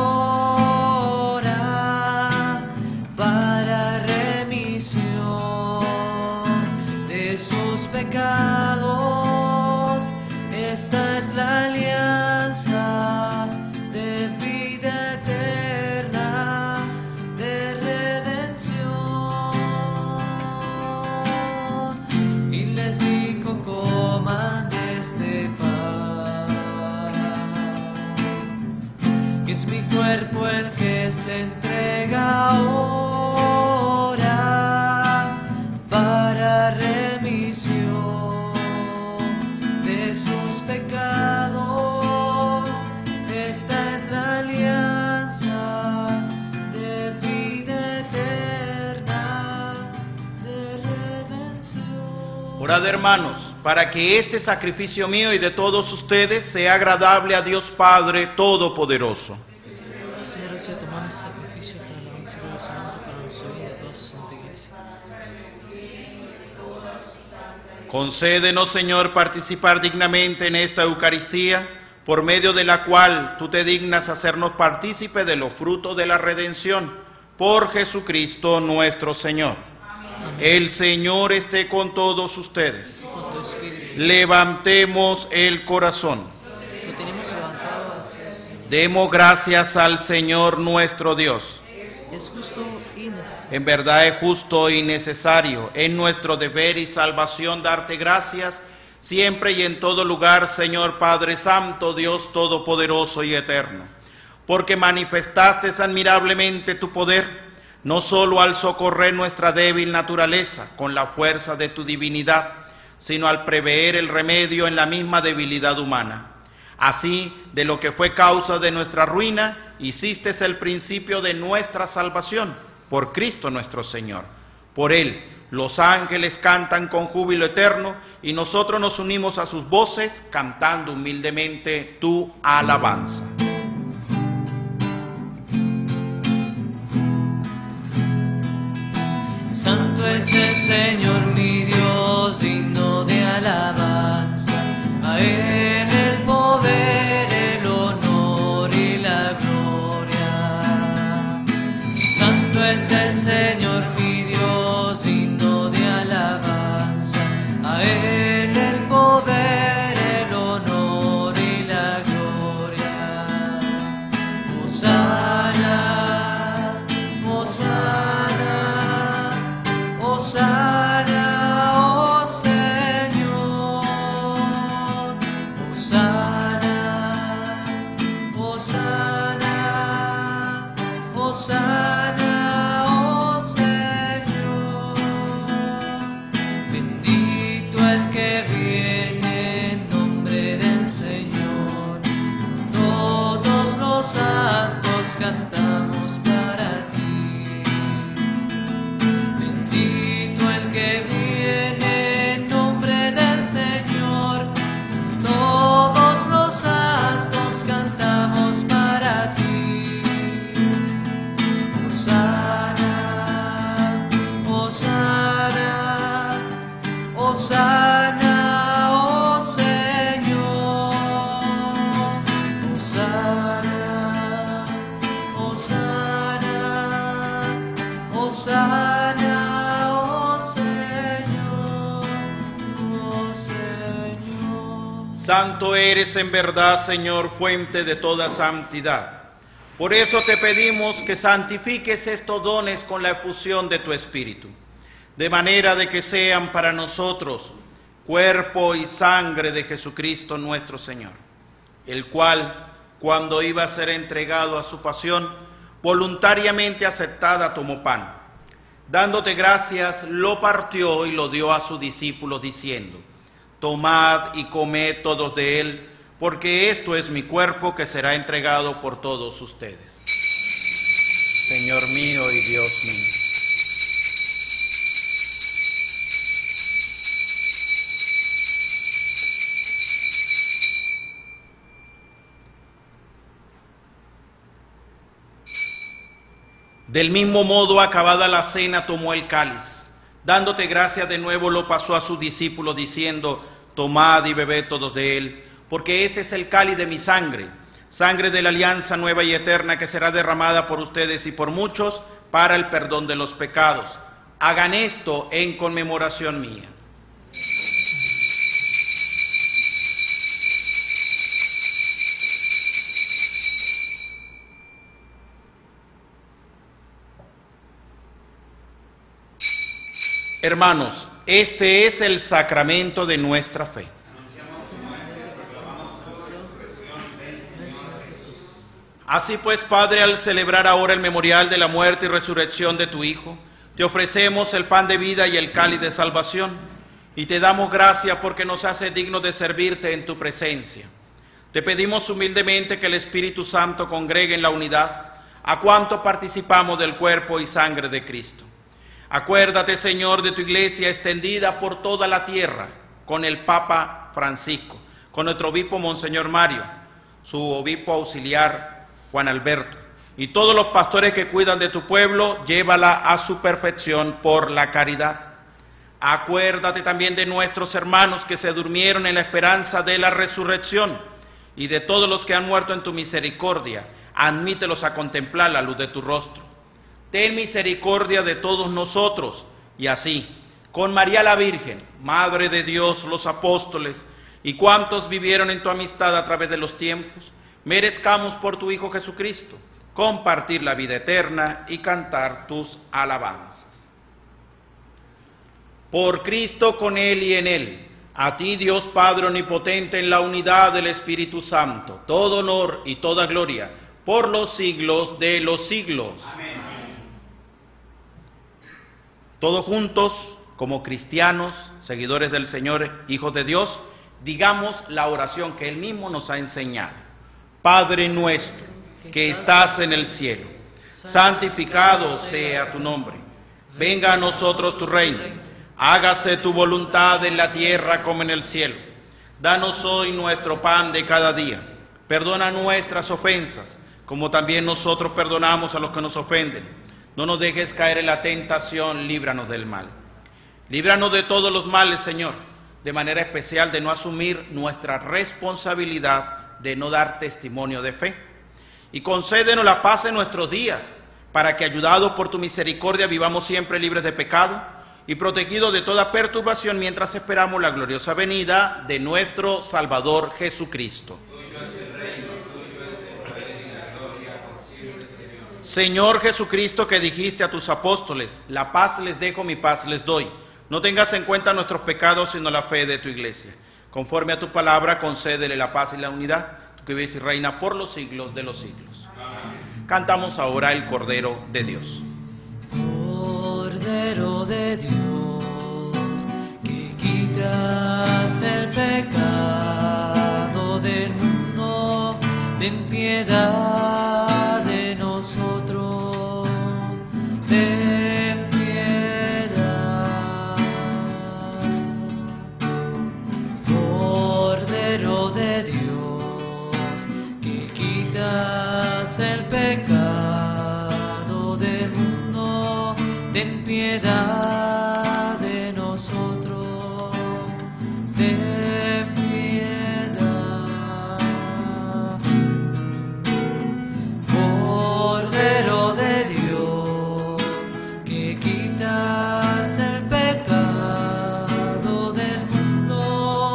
ahora para remisión de sus pecados. Esta es la alianza de vida eterna, de redención. Y les dijo: coman de este pan, que es mi cuerpo el que se entrega ahora para remisión de sus pecados. Esta es la alianza de vida eterna, de redención. Orad, hermanos, para que este sacrificio mío y de todos ustedes sea agradable a Dios Padre Todopoderoso. Señor, desea tomar este sacrificio para la alabanza y gloria de su nombre, para nuestra vida y de toda su santa iglesia. Concédenos, Señor, participar dignamente en esta Eucaristía, por medio de la cual tú te dignas hacernos partícipe de los frutos de la redención, por Jesucristo nuestro Señor. Amén. El Señor esté con todos ustedes. Con tu espíritu. Levantemos el corazón. Lo tenemos levantado hacia el Señor. Demos gracias al Señor nuestro Dios. Es justo y necesario. En verdad es justo y necesario, es nuestro deber y salvación darte gracias siempre y en todo lugar, Señor Padre Santo, Dios Todopoderoso y Eterno, porque manifestaste admirablemente tu poder, no solo al socorrer nuestra débil naturaleza con la fuerza de tu divinidad, sino al prever el remedio en la misma debilidad humana. Así, de lo que fue causa de nuestra ruina, hiciste el principio de nuestra salvación, por Cristo nuestro Señor. Por Él, los ángeles cantan con júbilo eterno, y nosotros nos unimos a sus voces, cantando humildemente tu alabanza. Santo es el Señor mi Dios, digno de alabanza. A Él el poder, el honor y la gloria. Santo es el Señor mi Dios, digno de alabanza. A Él el poder, el honor y la gloria. Hosana, Hosana, Hosana, oh Señor. Hosana, Hosana, Hosana, oh Señor. Bendito el que viene en nombre del Señor. Todos los santos cantamos para ti. Bendito el que viene en nombre del Señor. Todos los santos cantamos para ti. Hosana, Hosana, Hosana, oh Señor. Hosana, Hosana, Hosana, oh Señor, oh Señor. Santo eres en verdad, Señor, fuente de toda santidad. Por eso te pedimos que santifiques estos dones con la efusión de tu Espíritu. de manera de que sean para nosotros cuerpo y sangre de Jesucristo nuestro Señor, el cual, cuando iba a ser entregado a su pasión, voluntariamente aceptada tomó pan. Dándote gracias, lo partió y lo dio a sus discípulos, diciendo: tomad y comed todos de él, porque esto es mi cuerpo que será entregado por todos ustedes. Señor mío y Dios mío. Del mismo modo, acabada la cena, tomó el cáliz. Dándote gracias de nuevo, lo pasó a sus discípulos, diciendo: tomad y bebed todos de él, porque este es el cáliz de mi sangre, sangre de la alianza nueva y eterna, que será derramada por ustedes y por muchos para el perdón de los pecados. Hagan esto en conmemoración mía. Hermanos, este es el sacramento de nuestra fe. Así pues, Padre, al celebrar ahora el memorial de la muerte y resurrección de tu Hijo, te ofrecemos el pan de vida y el cáliz de salvación, y te damos gracias porque nos hace dignos de servirte en tu presencia. Te pedimos humildemente que el Espíritu Santo congregue en la unidad a cuanto participamos del cuerpo y sangre de Cristo. Acuérdate, Señor, de tu iglesia extendida por toda la tierra, con el Papa Francisco, con nuestro obispo Monseñor Mario, su obispo auxiliar Juan Alberto, y todos los pastores que cuidan de tu pueblo. Llévala a su perfección por la caridad. Acuérdate también de nuestros hermanos que se durmieron en la esperanza de la resurrección, y de todos los que han muerto en tu misericordia. Admítelos a contemplar la luz de tu rostro. Ten misericordia de todos nosotros, y así, con María la Virgen, Madre de Dios, los apóstoles, y cuantos vivieron en tu amistad a través de los tiempos, merezcamos por tu Hijo Jesucristo compartir la vida eterna y cantar tus alabanzas. Por Cristo, con Él y en Él, a ti, Dios Padre omnipotente, en la unidad del Espíritu Santo, todo honor y toda gloria, por los siglos de los siglos. Amén. Todos juntos, como cristianos, seguidores del Señor, hijos de Dios, digamos la oración que Él mismo nos ha enseñado. Padre nuestro, que estás en el cielo, santificado sea tu nombre. Venga a nosotros tu reino. Hágase tu voluntad en la tierra como en el cielo. Danos hoy nuestro pan de cada día. Perdona nuestras ofensas, como también nosotros perdonamos a los que nos ofenden. No nos dejes caer en la tentación, líbranos del mal. Líbranos de todos los males, Señor, de manera especial de no asumir nuestra responsabilidad de no dar testimonio de fe. Y concédenos la paz en nuestros días, para que, ayudados por tu misericordia, vivamos siempre libres de pecado y protegidos de toda perturbación, mientras esperamos la gloriosa venida de nuestro Salvador Jesucristo. Señor Jesucristo, que dijiste a tus apóstoles: la paz les dejo, mi paz les doy. No tengas en cuenta nuestros pecados, sino la fe de tu iglesia. Conforme a tu palabra, concédele la paz y la unidad, tú que vives y reina por los siglos de los siglos. Amén. Cantamos ahora el Cordero de Dios. Cordero de Dios, que quitas el pecado del mundo, ten piedad de nosotros, ten piedad. Cordero de Dios, que quitas el pecado del mundo, ten piedad de nosotros, ten piedad. Cordero de Dios, que quitas el pecado del mundo,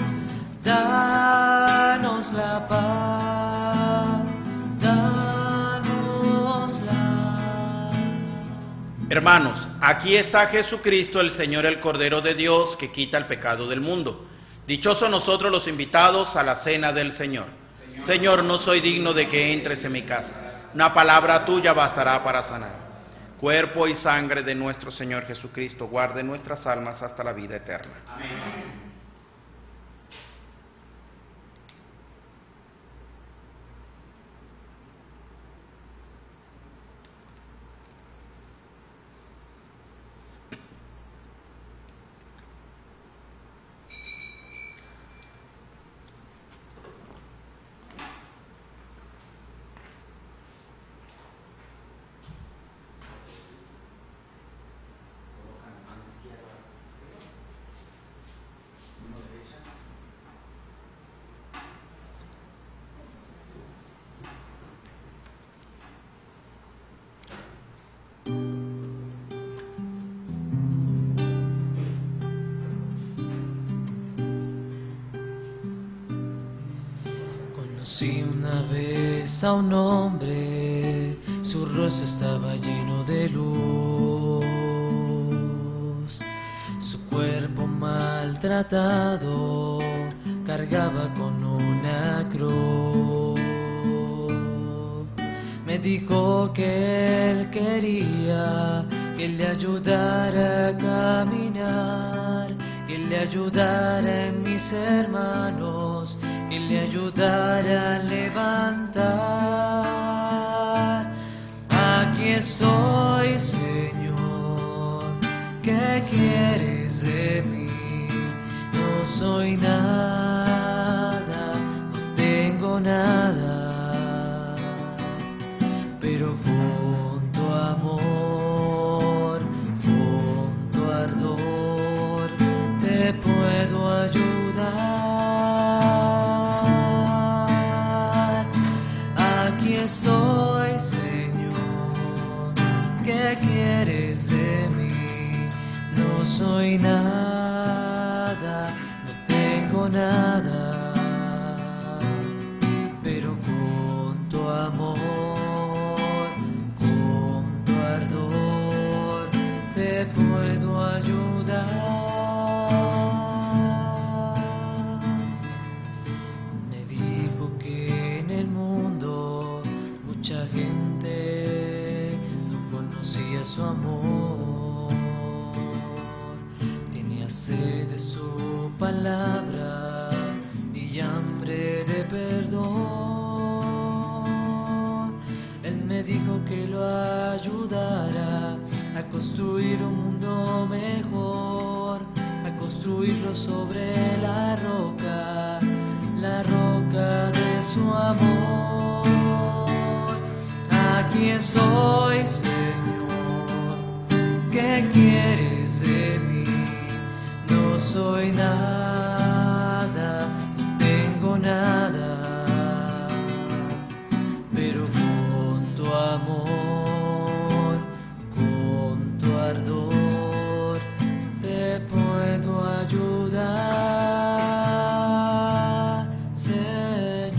danos la paz, danos la. Hermanos, Aquí está Jesucristo, el Señor, el Cordero de Dios, que quita el pecado del mundo. Dichosos nosotros los invitados a la cena del Señor. Señor, no soy digno de que entres en mi casa. Una palabra tuya bastará para sanar. Cuerpo y sangre de nuestro Señor Jesucristo, guarde nuestras almas hasta la vida eterna. Amén. Conocí una vez a un hombre, su rostro estaba lleno de luz, su cuerpo maltratado cargaba con una cruz. Me dijo que él quería que le ayudara a caminar, que le ayudara en mis hermanos, que le ayudara a levantar. Aquí estoy, Señor, ¿qué quieres de mí? No soy nada, no tengo nada, pero con tu amor, con tu ardor, te puedo ayudar. Aquí estoy, Señor, ¿qué quieres de mí? No soy nada, no tengo nada, pero con tu amor, con tu ardor, te puedo ayudar. Me dijo que en el mundo mucha gente no conocía su amor, tenía sed de su palabra y hambre de perdón. Él me dijo que lo ayudara a construir un mundo mejor, a construirlo sobre la roca de su amor. Aquí estoy, Señor, ¿qué quieres de mí? No soy nada, no tengo nada, pero con tu amor, con tu ardor, te puedo ayudar, Señor.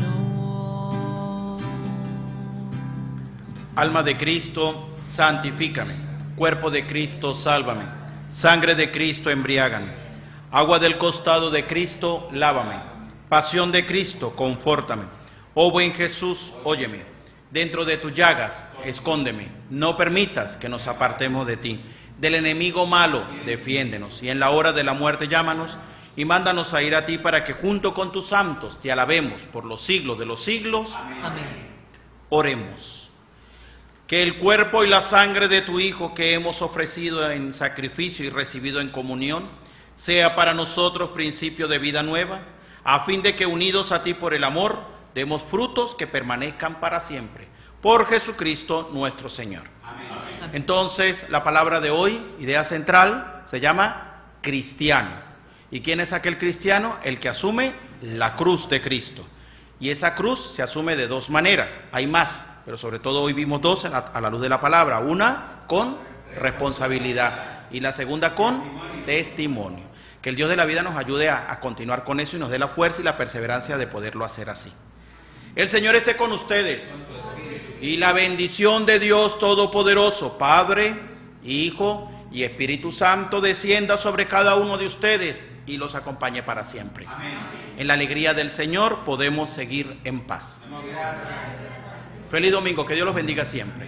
Alma de Cristo, santifícame. Cuerpo de Cristo, sálvame. Sangre de Cristo, embriágame. Agua del costado de Cristo, lávame. Pasión de Cristo, confórtame. Oh buen Jesús, óyeme. Dentro de tus llagas, escóndeme. No permitas que nos apartemos de ti. Del enemigo malo, defiéndenos. Y en la hora de la muerte, llámanos y mándanos a ir a ti para que junto con tus santos te alabemos por los siglos de los siglos. Amén. Oremos. Que el cuerpo y la sangre de tu Hijo que hemos ofrecido en sacrificio y recibido en comunión sea para nosotros principio de vida nueva, a fin de que unidos a ti por el amor demos frutos que permanezcan para siempre. Por Jesucristo nuestro Señor. Amén. Entonces, la palabra de hoy, idea central, se llama cristiano. ¿Y quién es aquel cristiano? El que asume la cruz de Cristo. Y esa cruz se asume de dos maneras. Hay más, pero sobre todo hoy vimos dos a la luz de la palabra. Una con responsabilidad y la segunda con testimonio. Que el Dios de la vida nos ayude a continuar con eso y nos dé la fuerza y la perseverancia de poderlo hacer así. El Señor esté con ustedes. Y la bendición de Dios Todopoderoso, Padre, Hijo y Espíritu Santo descienda sobre cada uno de ustedes y los acompañe para siempre. Amén. En la alegría del Señor podemos seguir en paz. Feliz domingo, que Dios los bendiga siempre.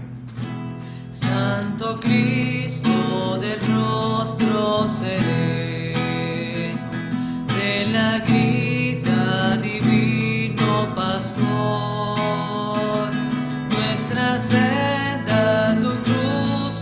Santo Cristo del rostro seré, de la grita divino pastor, nuestra senda tu cruz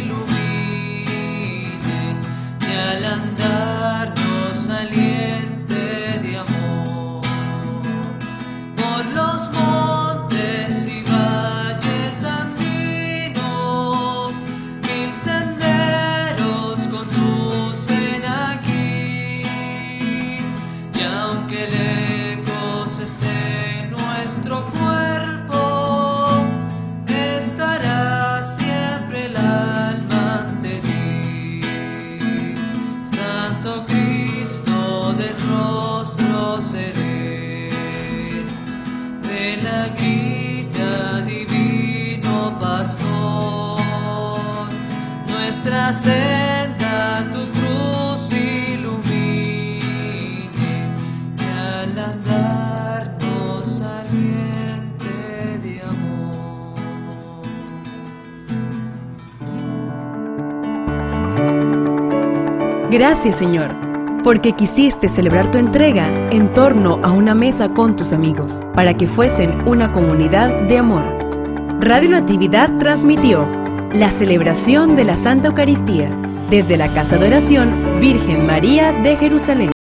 ilumine, y al andar nos aliente de amor, por los montes y valles andinos, mil senderos conducen aquí, y aunque lejos esté nuestro cuerpo, estará siempre el alma ante ti. Santo Cristo del rostro seré, de la grita divino pastor, nuestra senda tu cruz ilumine, y al andar nos aliente de amor. Gracias, Señor, porque quisiste celebrar tu entrega en torno a una mesa con tus amigos, para que fuesen una comunidad de amor. Radio Natividad transmitió la celebración de la Santa Eucaristía desde la Casa de Oración Virgen María de Jerusalén.